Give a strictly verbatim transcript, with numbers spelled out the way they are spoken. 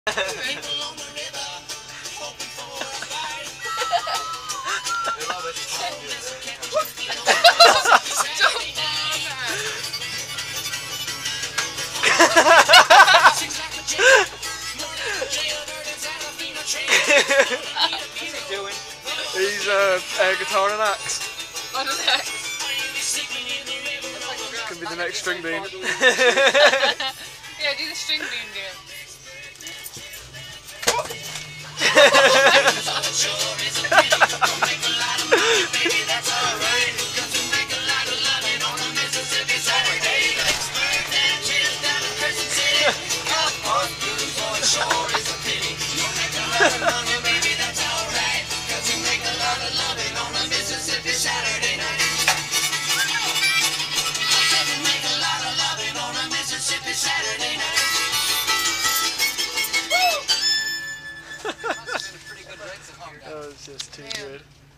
He's uh, air guitar and axe. On an axe. Could be the next string bean. Yeah, do the string bean game. That was just too Man. good.